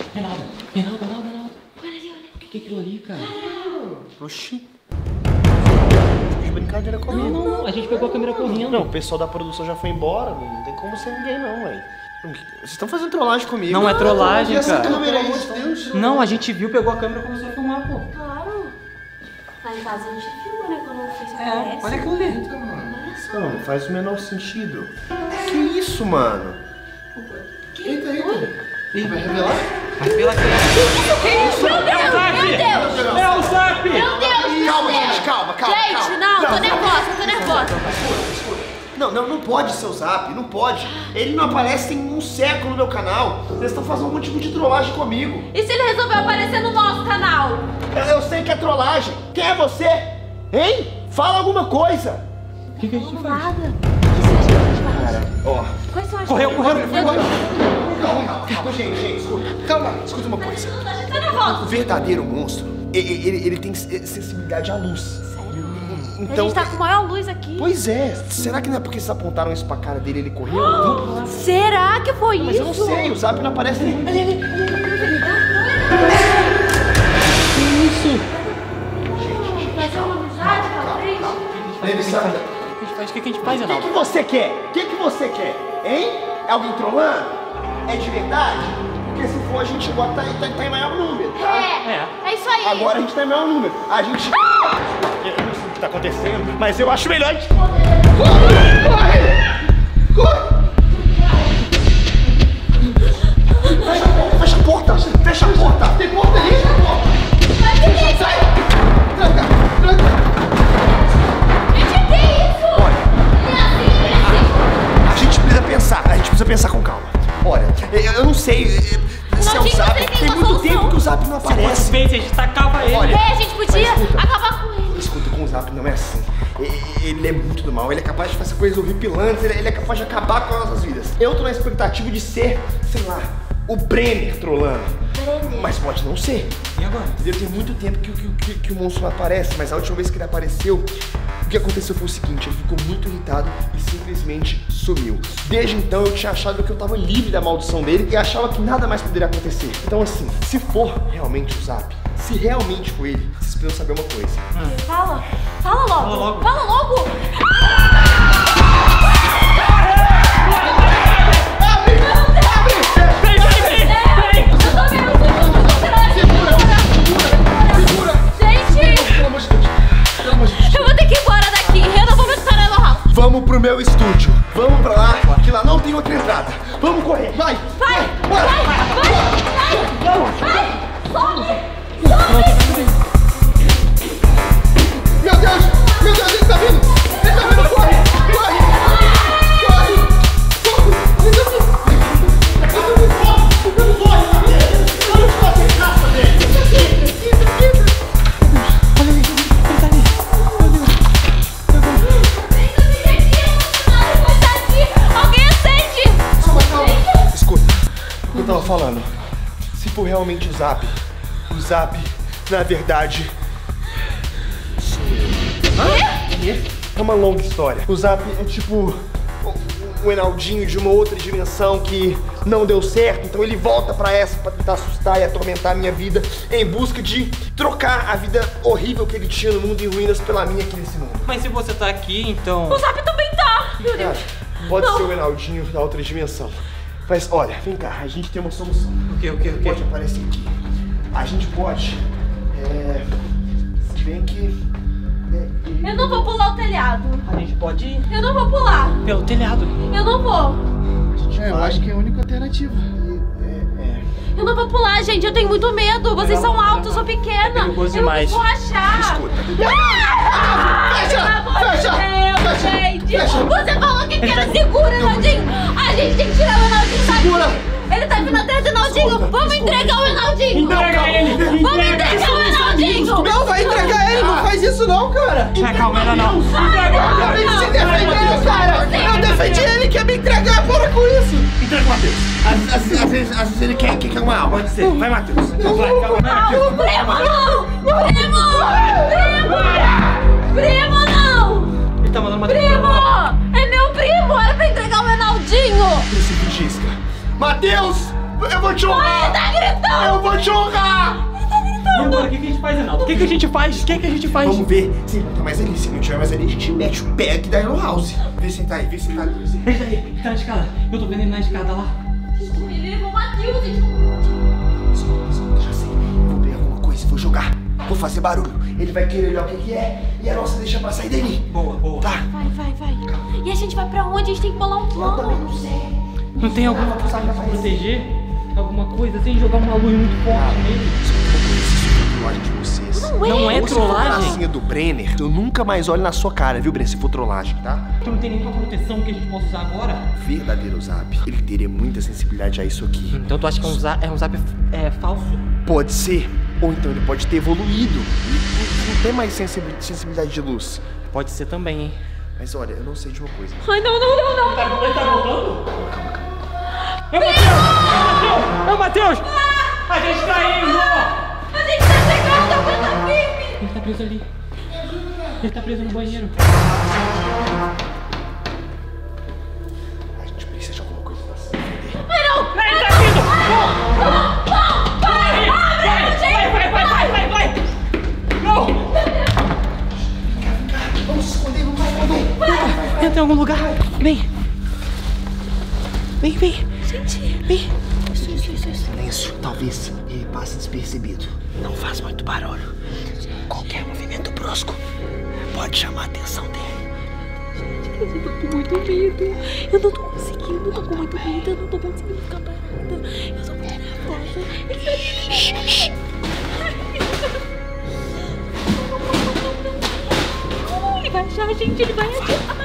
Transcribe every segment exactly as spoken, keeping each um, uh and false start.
Reinaldo, Reinaldo, Reinaldo, Reinaldo. Olha ali, olha. O que é aquilo ali, cara? Oxi. De brincadeira comigo. Não, não, não. A gente pegou a câmera correndo. Não, o pessoal da produção já foi embora. Não tem como ser ninguém, não, velho. Vocês estão fazendo trollagem comigo. Não é trollagem, essa cara. câmera aí, de Deus. Não, a gente viu, pegou a câmera e começou a filmar, pô. Claro. Lá em casa a gente filma, né? Quando o Face É, aparece. olha aquilo ali. Olha só. Não, não faz o menor sentido. Que isso, mano? Eita, eita. Ih, vai revelar? Vai pela câmera. Que isso? Meu Deus, meu Deus. É o Zap! Meu Deus, Calma, meu Deus. gente, calma, calma. Gente, calma. não, tô nervosa, tô nervosa. Não, não, não pode ser o Zap, não pode. Ele não aparece tem um século no meu canal. Vocês estão fazendo algum tipo de trollagem comigo. E se ele resolveu aparecer no nosso canal? Eu, eu sei que é trollagem. Quem é você? Hein? Fala alguma coisa. O que, que a gente faz? Nada. O que você acha que a gente faz? Cara, ó. Quais são as Correu, coisas? correu, ele foi embora. Calma, calma, calma, gente, gente, escuta. Calma, escuta uma coisa. A gente tá nervosa. O verdadeiro monstro, ele, ele, ele tem sensibilidade à luz. Sério? Então, a gente tá com maior luz aqui. Pois é, será que não é porque vocês apontaram isso pra cara dele e ele correu? Vamos lá. Será que foi Mas isso? eu não sei, o Zap não aparece nem. Ali, ali, Que isso? Fazer uma amizade, talvez? Ele sabe. O que a gente faz? O que a gente faz, O que, Reinaldo? que você quer? O que, que você quer? Hein? É alguém trollando? É de verdade? Porque se for, a gente bota tá, tá, tá em maior número, tá? É, é isso aí. Agora a gente tá em maior número. A gente. Eu não sei o que tá acontecendo, mas eu acho melhor a gente. Corre! Corre! Corre! Fecha a porta! Fecha a porta! Tem porta ali! Fecha a porta! Sai! Tranca! Tranca! Gente, que isso? A gente precisa pensar, a gente precisa pensar com calma. Olha, eu, eu não sei se é o tinha Zap. que ter Tem uma muito solução. tempo que o Zap não aparece. Vezes a gente tacava ele. Olha, É, a gente podia mas escuta. acabar com ele. Escuta, com o Zap não é assim. E- Ele é muito do mal, ele é capaz de fazer coisas horripilantes, ele ele é capaz de acabar com as nossas vidas. Eu tô na expectativa de ser, sei lá, o Brenner trollando. Brenner. Mas pode não ser. E agora? Entendeu? Tem muito tempo que, que, que, que o monstro não aparece, mas a última vez que ele apareceu, o que aconteceu foi o seguinte, ele ficou muito irritado e simplesmente sumiu. Desde então eu tinha achado que eu tava livre da maldição dele e achava que nada mais poderia acontecer. Então assim, se for realmente o Zap, se realmente for ele, vocês precisam saber uma coisa. Fala. Fala logo. Fala logo. Fala logo. Eu vou ter que ir embora daqui. Eu não vou me esperar no house. Vamos pro meu estúdio. Vamos pra lá, que lá não tem outra entrada. Vamos correr, vai! Vai, vai, vai, vai, vai. Sobe, sobe. Meu Deus! Meu Deus, ele tá vindo! Ele tá vindo! Corre! Corre! Corre! Corre! Ele tá vindo! Ele tá vindo! Ele tá vindo! Vamos fazer caça dele! Entra, entra! Olha ali! Ele tá ali! Meu Deus! Alguém acende! Calma, calma! Escuta, o que eu tava falando. Se for realmente o Zap, o Zap, na verdade... É uma longa história. O Zap é tipo o- o Reinaldinho de uma outra dimensão que não deu certo, então ele volta pra essa pra tentar assustar e atormentar a minha vida em busca de trocar a vida horrível que ele tinha no mundo em ruínas pela minha aqui nesse mundo. Mas se você tá aqui, então... O Zap também tá! Meu Cara, Deus! pode Não. ser o Reinaldinho da outra dimensão. Mas olha, vem cá, a gente tem uma solução. O que, o que, o Pode que? aparecer aqui. A gente pode. É. Se bem que. Eu não vou pular o telhado. A gente pode ir Eu não vou pular. pelo telhado. Eu não vou. É, eu acho que é a única alternativa. Eu não vou pular, gente. Eu tenho muito medo. Vocês são altos, eu sou pequena. É perigoso eu demais. não vou achar. Escuta. Ah, Fecha, pelo amor de fecha, Deus, fecha, gente. fecha. Você falou que era seguro, Reinaldinho. A gente tem que tirar o Reinaldinho daqui. Segura. Ele tá vindo atrás do Reinaldinho. Escuta, Vamos escuta. entregar o Reinaldinho. Entrega ele! Vamos entregar o Reinaldinho. Não, vai entregar ele, não faz isso não, cara! Já, calma, não, não. Acabei de se defender, cara! Eu defendi ele, quer me entregar, para com isso! Entrega o Matheus. Às, às- às vezes, às vezes ele quer, quer, quer uma alma. Pode ser. Vai, Matheus. Vai, calma, vai, Ah, Matheus. o primo não! Primo! Primo! Primo não! Ele tá mandando uma Primo! É meu primo! Era pra entregar o Reinaldinho! Esse vigisca. Matheus! Eu vou te honrar! Ele tá gritando! jogar! E agora, o que, que a gente faz, Reinaldo? O que, que a gente faz? O que, que a gente faz? Vamos ver se ele não tá mais ali. Se não tiver mais ali, a gente mete o pé aqui da Hero House. Vê se ele tá aí, vê se ele tá ali. Vê se ele tá Ele tá aí, ele tá na escada. Eu tô vendo ele na escada lá. Ele levou o Matheus, gente. Escuta, escuta, já sei. Eu vou pegar alguma coisa, vou jogar. Vou fazer barulho. Ele vai querer olhar o que que é. E a nossa deixa pra sair dele. Boa, boa. Tá. Vai, vai, vai. E a gente vai pra onde? A gente tem que bolar um Eu também plano. não sei. Não tem alguma coisa pra se proteger? Alguma coisa sem jogar uma luz muito forte nele? Trollagem de vocês. Não é. Não é Se for trollagem? gracinha do Brenner, eu nunca mais olho na sua cara, viu, Brenner? Se for trollagem, tá? Tu não tem nenhuma proteção que a gente possa usar agora? Verdadeiro Zap. Ele teria muita sensibilidade a isso aqui. Então tu acha que é um zap, é um zap é, falso? Pode ser. Ou então ele pode ter evoluído. E não tem mais sensibil- sensibilidade de luz. Pode ser também, hein? Mas olha, eu não sei de uma coisa. Ai, não, não, não, não. Tá, ele tá voltando? É o Matheus! É o Matheus! A gente tá indo! A gente tá chegando, aguenta firme. Ele tá preso ali. Ele tá preso no banheiro. A gente precisa de alguma coisa pra se defender. Ai, não. Ele tá vindo! Não, não, vai. Abre, gente. Vai, vai, vai, vai, vai, vai! Não! Vamos se esconder, não vai esconder. Entra em algum lugar. Vem. Vem, vem. Gente. Vem. Isso, isso, isso, isso. Silêncio. Talvez ele passe despercebido. Não faz muito barulho. Qualquer movimento brusco pode chamar a atenção dele. Eu tô com muito medo. Eu não tô conseguindo, eu tô com muito medo. Eu não tô conseguindo ficar parada. Eu tô muito nervosa. Ele tá ali. Shh, shh. Ele vai achar a gente, ele vai achar.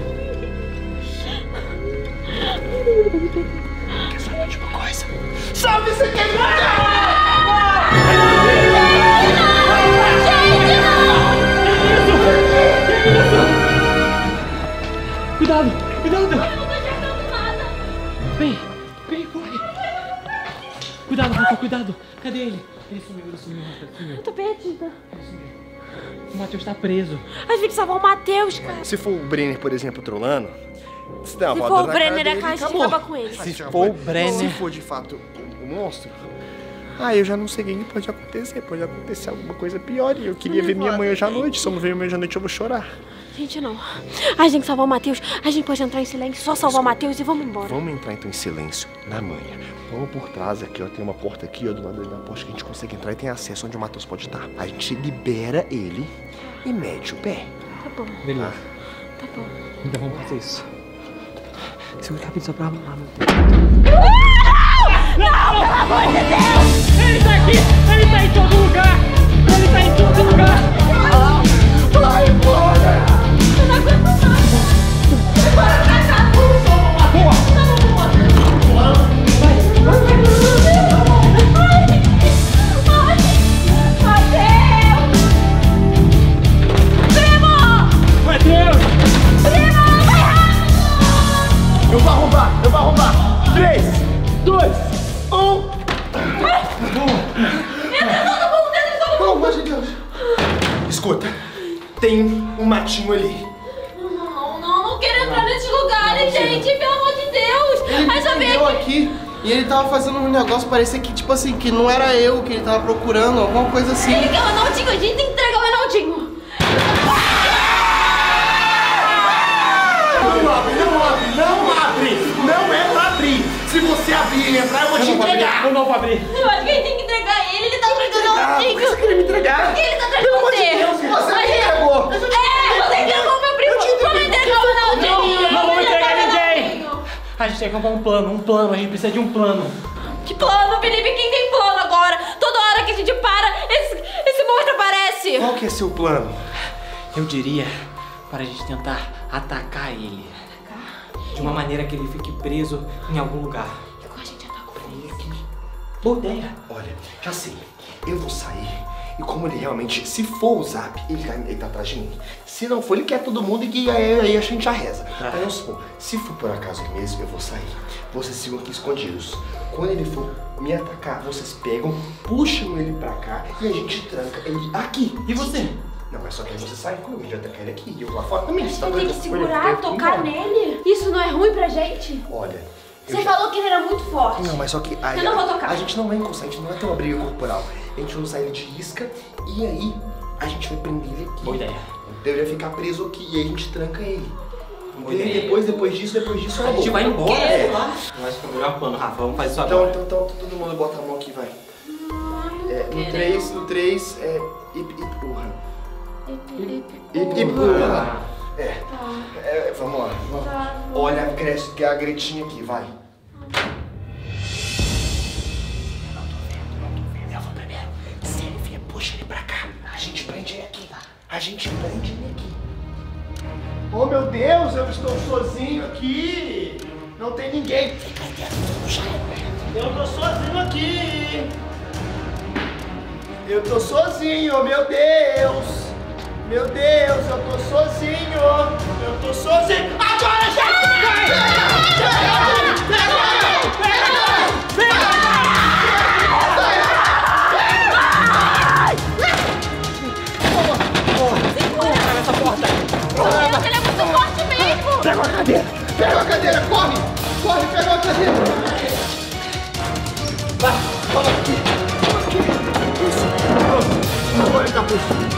Quer saber de uma coisa? Sabe, você quer me Cuidado, cuidado! Eu não tô enxergando nada. Vem, vem, corre! Cuidado, Rafa, cuidado! Cadê ele? Ele sumiu, ele sumiu, Rafa, ele sumiu. Eu tô perdida. O Matheus tá preso. A gente tem que salvar o Matheus, cara. Se for o Brenner, por exemplo, trolando, se der uma Se voadora for o na cara Brenner, dele, a gente acabou. acaba com ele. Se for o Brenner- Se for de fato o monstro, ah, eu já não sei o que pode acontecer. Pode acontecer alguma coisa pior. E eu queria ver minha mãe hoje à noite. Se eu não ver minha mãe hoje à noite, eu vou chorar. Gente, não. A gente tem que salvar o Matheus. A gente pode entrar em silêncio, só salvar o Matheus e vamos embora. Vamos entrar então em silêncio, na manhã. Vamos por trás aqui, ó. Tem uma porta aqui, ó, do lado da porta que a gente consegue entrar e tem acesso onde o Matheus pode estar. A gente libera ele e mete o pé. Tá bom, Beleza. tá bom. Então vamos fazer isso. Segura rápido só pra lá, mano. Não, pelo amor de Deus! Ele tá aqui! Ele tá em todo lugar! Ele tá em todo lugar! Vai embora! Eu não aguento mais. Bora pra cá, A rua! Matheus! Eu vou arrombar, eu vou arrombar! Três, dois, um! Pelo amor de Deus! Escuta, tem um matinho ali. Não, não, não quero entrar nesse lugar, gente, pelo amor de Deus. Aí só vem Eu aqui. aqui e ele tava fazendo um negócio, parecia que, tipo assim, que não era eu que ele tava procurando, alguma coisa assim. Ele quer o Renaldinho, a gente tem que entregar o Renaldinho. Não abre, não abre, não abre! Não é pra abrir! Se você abrir e entrar, eu vou te entregar! Eu não vou abrir! Eu acho que a gente tem que entregar ele, ele tá atrás do Ah, por que você Renaldinho. queria me entregar? Porque ele tá atrás de Pelo amor de você. Deus, você Mas me ele- entregou! É, você entregou meu primo. Vamos entregar o Renaldinho. Não Vamos vou entregar o ninguém! Renaldinho. A gente tem que comprar um plano, um plano, a gente precisa de um plano. Que plano, Felipe? Quem tem plano agora? Toda hora que a gente para, esse, esse monstro aparece. Qual que é seu plano? Eu diria para a gente tentar atacar ele. De uma maneira que ele fique preso em algum lugar. Igual a gente atacou ele. Boa ideia. Olha, já sei. Eu vou sair e como ele realmente, se for o Zap, ele tá, ele tá atrás de mim. Se não for, ele quer todo mundo e que aí, aí a gente já reza. Tá. Mas vamos supor, se for por acaso ele mesmo, eu vou sair. Vocês ficam aqui escondidos. Quando ele for me atacar, vocês pegam, puxam ele pra cá e a gente tranca ele aqui. E você? Não, mas só que aí você sai comigo, já atacar ele aqui e eu lá fora também. Você tá Tem que doido? segurar, Ele- tocar ele- nele. Isso não é ruim pra gente? Olha, Você falou que ele era muito forte. Não, mas só que aí, Eu não vou tocar. A gente não vai encostar, a gente não vai ter uma briga corporal. A gente vai usar ele de isca e aí a gente vai prender ele aqui. Boa ideia. Ele vai ficar preso aqui e aí a gente tranca ele. Boa E aí ideia. depois, depois disso, depois disso, A gente vai embora. É. Eu acho que é o melhor plano, Rafa. Vamos fazer isso Então, agora. então, então, todo mundo bota a mão aqui, vai. É, no três, no três, é. Ip, empurra. Ip, empurra. É. É, vamos lá. Vamos. Olha a, gre- a gretinha aqui, vai. Eu vou primeiro. Se ele vier, puxa ele pra cá. A gente prende ele aqui. A gente prende ele aqui. Oh, meu Deus, eu estou sozinho aqui. Não tem ninguém. Fica dentro do chão. Eu tô sozinho aqui. Eu tô sozinho, meu Deus. Meu Deus, eu tô sozinho. Eu tô sozinho. Agora já! Essa porta. Ele é muito forte mesmo. Pega a cadeira. Pega a cadeira, corre. Corre, pega a cadeira. Vai, vamos aqui. Vamos aqui. Isso. Agora ele tá preso.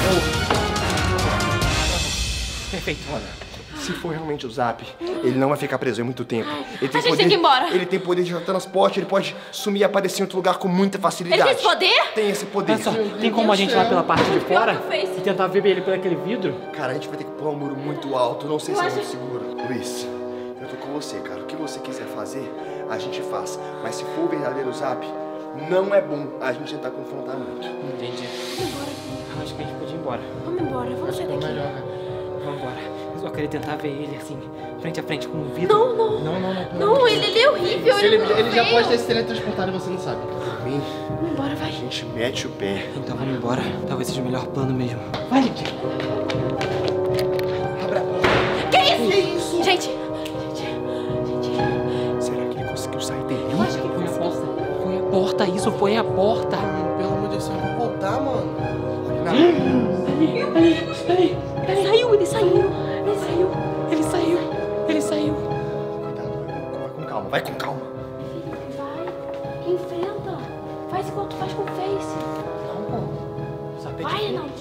Perfeito. Olha, se for realmente o Zap, ele não vai ficar preso em muito tempo. Ele A gente tem que ir embora. Ele tem poder de transporte, ele pode sumir e aparecer em outro lugar com muita facilidade. Ele tem esse poder? Tem esse poder. Olha só, tem como a gente ir lá pela parte de fora Pior que fez. e tentar ver ele por aquele vidro? Cara, a gente vai ter que pular um muro muito alto, não sei Eu se é acho- muito seguro. Luiz, eu tô com você, cara. O que você quiser fazer, a gente faz. Mas se for o verdadeiro Zap, não é bom a gente tentar confrontar muito. Entendi. Acho que a gente podia ir embora. Vamos embora, vamos sair daqui. Vamos embora. Eu só queria tentar ver ele assim, frente a frente com um vidro. Não, não. Não, não, não. Não, ele, ele é horrível. Ele, Ele, ele já feio. pode ter se teletransportado e você não sabe. Por mim, Vamos embora, vai. a gente mete o pé. Então vamos embora. Talvez seja o melhor plano mesmo. Vai, Lidia. Abra a porta. Que isso? Que isso? Gente, gente, gente. Será que ele conseguiu sair dele? Eu acho que Foi a ele porta. Foi a porta, isso foi a porta. Pelo amor de Deus, eu vou voltar, mano. Não. Ali, ali, ali. Ele saiu, ele saiu. Ele saiu. Ele saiu. Ele saiu. Cuidado, vai com calma, vai com calma. Vai. Enfrenta. Faz igual tu faz com o Face. Não, pô. Sabe Vai, de quê? Reinaldo.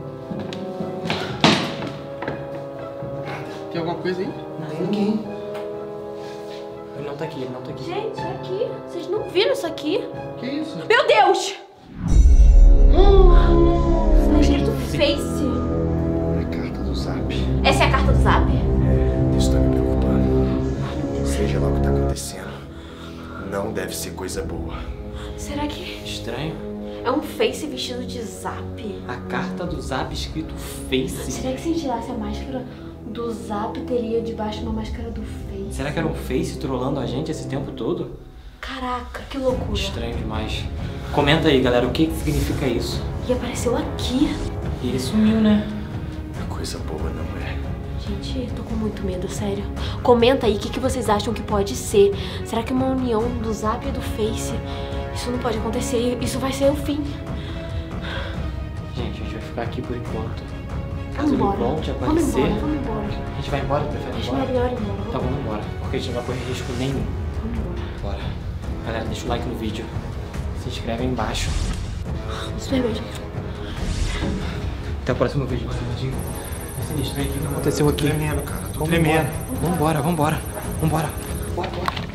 Tem alguma coisa aí? Tem ninguém. Ele não tá aqui, ele não tá aqui. Gente, é aqui. Vocês não viram isso aqui? Que isso? Meu Deus! Tá escrito Face. É a carta do Zap. Essa é a carta do Zap? Isso tá me preocupando. Seja lá o que tá acontecendo, não deve ser coisa boa. Será que Estranho. é um Face vestido de Zap? A carta do Zap escrito Face. Será que se a gente tirasse a máscara do Zap, teria debaixo uma máscara do Face? Será que era um Face trollando a gente esse tempo todo? Caraca, que loucura. Estranho demais. Comenta aí, galera, o que, que significa isso? E apareceu aqui. E ele sumiu, né? Coisa boa não é. Gente, tô com muito medo, sério. Comenta aí o que, que vocês acham que pode ser. Será que uma união do Zap e do Face? Isso não pode acontecer, isso vai ser o fim. Gente, a gente vai ficar aqui por enquanto. Vamos Caso ele embora. volte a Vamos aparecer, embora, vamos embora. a gente vai embora, prefere ir Acho embora? melhor ir embora. Então vamos embora, porque a gente não vai correr risco nenhum. Vamos embora. Bora. Galera, deixa o like no vídeo. Se inscreve aí embaixo. Isso é mesmo. Até o próximo vídeo. É sinistro, hein? O que aconteceu aqui? Tremendo, cara. Tô Vamos tremendo. embora. Vambora, vambora. Vambora. Bora, bora.